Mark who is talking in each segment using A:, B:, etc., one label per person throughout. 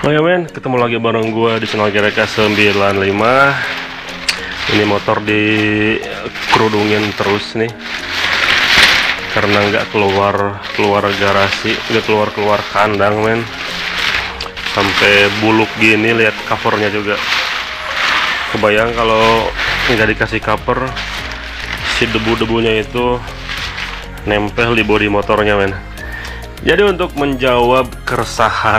A: Oke men, ketemu lagi bareng gua di channel GRK 95. Ini motor di kerudungin terus nih karena nggak keluar garasi, nggak keluar kandang men. Sampai buluk gini, lihat covernya juga. Kebayang kalau nggak dikasih cover, si debu-debunya itu nempel di bodi motornya men. Jadi untuk menjawab keresahan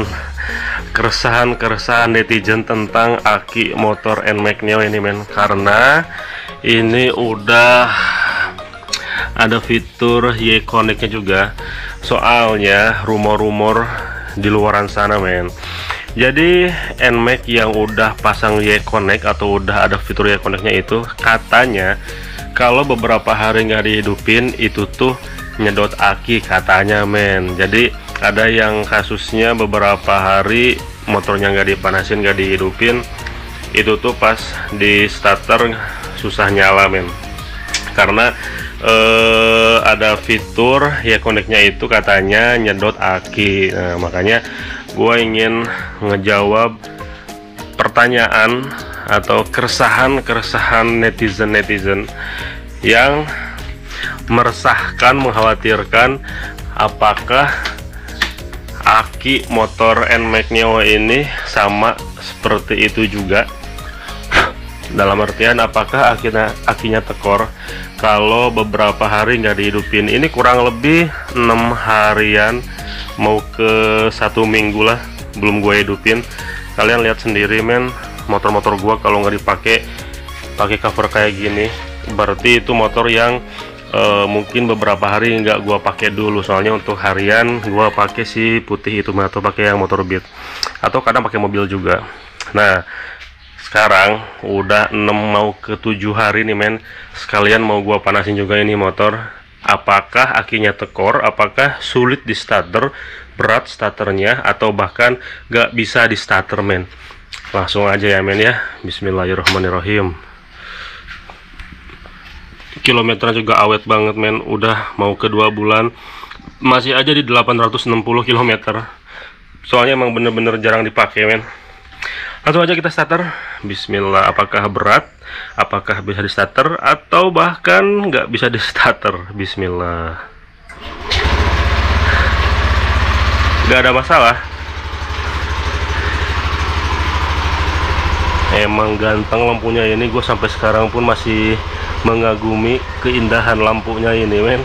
A: netizen tentang aki motor NMAX Neo ini men, karena ini udah ada fitur Y-Connect-nya juga. Soalnya rumor di luaran sana men. Jadi NMAX yang udah pasang Y-Connect atau udah ada fitur Y-Connect-nya itu katanya kalau beberapa hari nggak dihidupin itu tuh nyedot aki katanya men. Jadi ada yang kasusnya beberapa hari motornya nggak dipanasin, nggak dihidupin, itu tuh pas di starter susah nyala men, karena ada fitur ya connect-nya itu katanya nyedot aki. Nah, makanya gue ingin ngejawab pertanyaan atau keresahan netizen yang meresahkan, mengkhawatirkan apakah aki motor NMAX Neo ini sama seperti itu juga. Dalam artian apakah akinya tekor kalau beberapa hari nggak dihidupin. Ini kurang lebih 6 harian mau ke 1 minggu lah belum gue hidupin. Kalian lihat sendiri men, motor-motor gua kalau nggak pakai cover kayak gini berarti itu motor yang mungkin beberapa hari nggak gua pakai dulu. Soalnya untuk harian gua pakai si putih itu atau pakai yang motor Beat, atau kadang pakai mobil juga. Nah sekarang udah 6 mau ke 7 hari nih men, sekalian mau gua panasin juga ini motor. Apakah akinya tekor, apakah sulit di starter, berat starternya, atau bahkan nggak bisa di starter men. Langsung aja ya men ya, bismillahirrahmanirrahim. Kilometernya juga awet banget men, udah mau ke 2 bulan masih aja di 860 km. Soalnya emang bener-bener jarang dipakai men. Langsung aja kita starter. Bismillah. Apakah berat, apakah bisa di starter, atau bahkan nggak bisa di starter. Bismillah. Nggak ada masalah. Emang ganteng lampunya ini, gue sampai sekarang pun masih mengagumi keindahan lampunya ini men.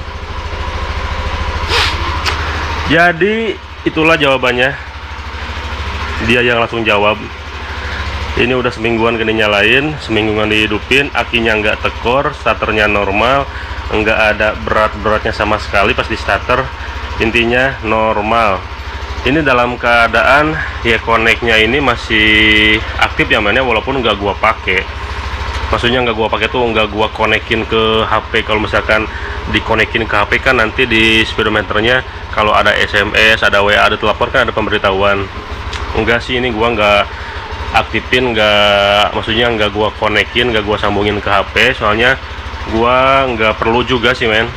A: Jadi itulah jawabannya, dia yang langsung jawab. Ini udah semingguan gini nyalain, semingguan dihidupin, akinya nggak tekor, starternya normal, nggak ada beratnya sama sekali pas di starter. Intinya normal. Ini dalam keadaan ya connect-nya ini masih aktif ya mainnya, walaupun nggak gua pakai. Maksudnya nggak gua pakai tuh nggak gua konekin ke HP. Kalau misalkan dikonekin ke HP kan nanti di speedometernya kalau ada SMS, ada WA, ada telepon kan ada pemberitahuan. Enggak sih, ini gua nggak aktifin, maksudnya nggak gua konekin, nggak gua sambungin ke HP. Soalnya gua nggak perlu juga sih men.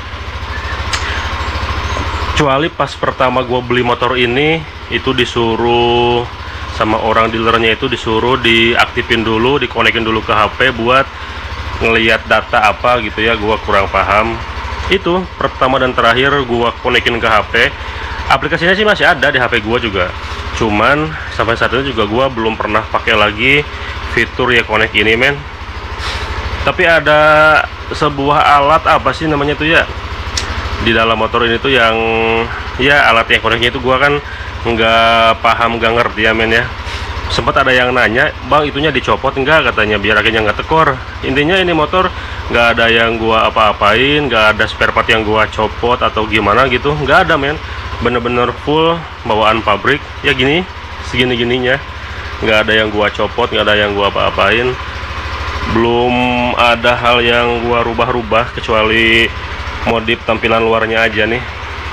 A: Kecuali pas pertama gue beli motor ini itu disuruh sama orang dealernya, itu disuruh diaktifin dulu, dikonekin dulu ke HP buat ngelihat data apa gitu ya. Gue kurang paham. Itu pertama dan terakhir gue konekin ke HP. Aplikasinya sih masih ada di HP gue juga, cuman sampai saat ini juga gue belum pernah pakai lagi fitur ya connect ini men. Tapi ada sebuah alat, apa sih namanya tuh ya, di dalam motor ini tuh yang ya alat yang connect-nya itu gua kan nggak paham, nggak ngerti ya men ya. Sempat ada yang nanya, bang itunya dicopot enggak, katanya biar akhirnya nggak tekor. Intinya ini motor nggak ada yang gua apa-apain, nggak ada spare part yang gua copot atau gimana gitu, nggak ada men. Bener-bener full bawaan pabrik ya gini, segini-gininya, nggak ada yang gua copot, nggak ada yang gua apa-apain. Belum ada hal yang gua rubah-rubah kecuali modif tampilan luarnya aja nih.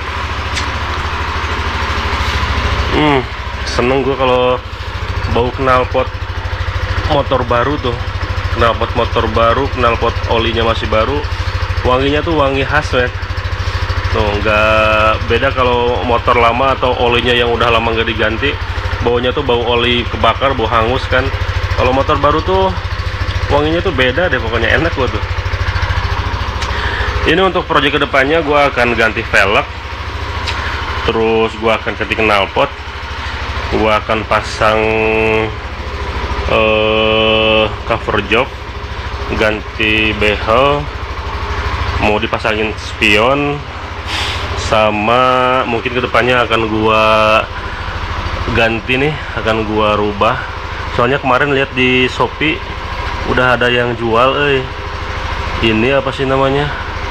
A: Seneng gue kalau bau knalpot motor baru tuh, knalpot motor baru, knalpot olinya masih baru, wanginya tuh wangi khas men. Tuh nggak beda kalau motor lama atau olinya yang udah lama nggak diganti, baunya tuh bau oli kebakar, bau hangus kan. Kalau motor baru tuh wanginya tuh beda deh, pokoknya enak gua tuh. Ini untuk proyek kedepannya gua akan ganti velg, terus gua akan ganti knalpot, gua akan pasang cover jok, ganti behel, mau dipasangin spion, sama mungkin kedepannya akan gua ganti nih, akan gua rubah. Soalnya kemarin lihat di Shopee udah ada yang jual, ini apa sih namanya,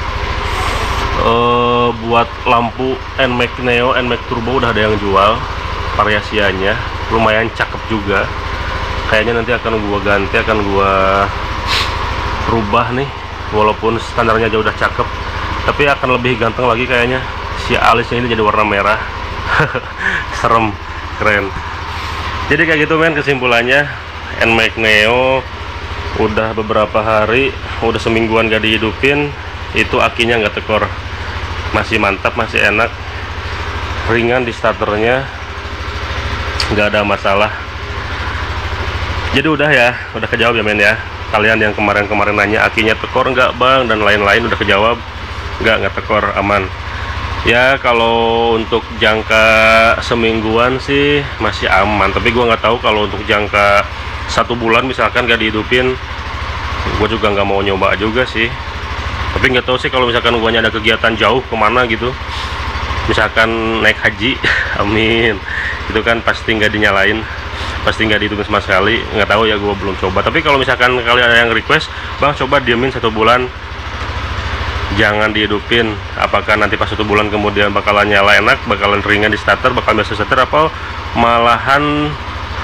A: buat lampu NMAX Neo, NMAX Turbo udah ada yang jual variasiannya, lumayan cakep juga. Kayaknya nanti akan gua ganti, akan gua rubah nih, walaupun standarnya aja udah cakep, tapi akan lebih ganteng lagi kayaknya. Si alisnya ini jadi warna merah. Serem, keren. Jadi kayak gitu men, kesimpulannya NMAX Neo udah beberapa hari, udah semingguan gak dihidupin, itu akinya nggak tekor, masih mantap, masih enak, ringan di starternya, nggak ada masalah. Jadi udah ya, udah kejawab ya men ya. Kalian yang kemarin-kemarin nanya akinya tekor nggak bang dan lain-lain, udah kejawab, nggak tekor, aman. Ya kalau untuk jangka semingguan sih masih aman, tapi gua nggak tahu kalau untuk jangka 1 bulan misalkan gak dihidupin, gua juga nggak mau nyoba juga sih. Tapi nggak tahu sih kalau misalkan guanya ada kegiatan jauh kemana gitu, misalkan naik haji, amin, itu kan pasti nggak dinyalain, pasti nggak dihidupin sama sekali. Nggak tahu ya, gua belum coba. Tapi kalau misalkan kalian ada yang request, bang coba diemin 1 bulan jangan dihidupin, apakah nanti pas 1 bulan kemudian bakalan nyala enak, bakalan ringan di starter, bakal biasa starter, apa malahan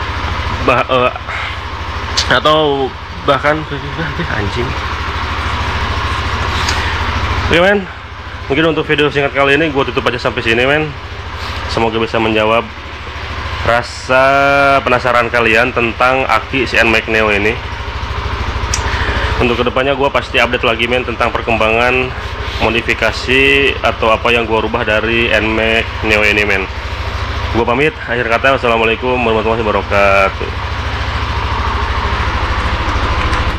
A: atau bahkan anjing. Oke men, mungkin untuk video singkat kali ini gue tutup aja sampai sini men. Semoga bisa menjawab rasa penasaran kalian tentang aki si NMAX Neo ini. Untuk kedepannya gue pasti update lagi men tentang perkembangan modifikasi atau apa yang gue rubah dari NMAX Neo ini men. Gue pamit, akhir kata wassalamualaikum warahmatullahi wabarakatuh.